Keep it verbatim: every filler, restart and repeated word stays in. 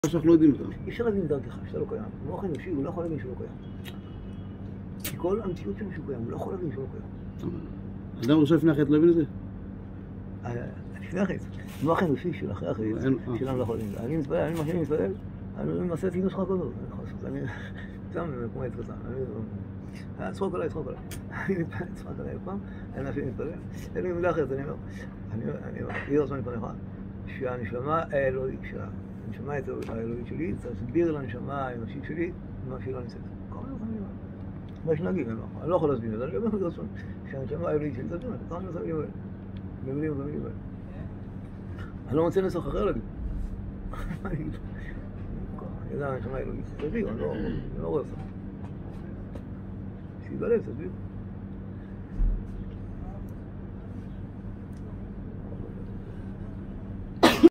שאנחנו לא יודעים אותם. אי אפשר להבין דרכך שאתה לא קיים. מוח אנושי הוא לא יכול להבין שהוא לא קיים. כי כל המציאות שלו שהוא קיים, הוא לא יכול להבין שהוא לא קיים. אדם ראשון לפני החטא לא הבין את זה? לפני החטא. מוח אנושי של אחרי החטא, שלנו לא יכול להבין. אני מתפלל, אני מה שאני מתפלל, אני מעשה את אינוס שלך כל זאת. אני שם כמו עץ קטן. צחוק עליי, צחוק עליי. אני מתפלל, צחוק עליי פעם, אני מה שאני מתפלל. אין לי מילה אחרת, אני אומר. אני אומר, יהיה רצון לפניך, שהנשמה האלוהית שלה. הנשמה האלוהית שלי, צריך להסביר לנשמה האנושית שלי מה שהיא לא נמצאת. כל מיני דברים. מה יש להגיד? אני לא יכול להסביר את זה, אני אומר לך רצון. שהנשמה האלוהית שלי, תסביר, אתה אומר את המילים האלה. במילים ובמילים האלה. אני לא מוצא נסח אחר להגיד. מה אני אגיד? אני יודע, הנשמה האלוהית, תסביר, אני לא רואה אותה. שיבלב, תסביר.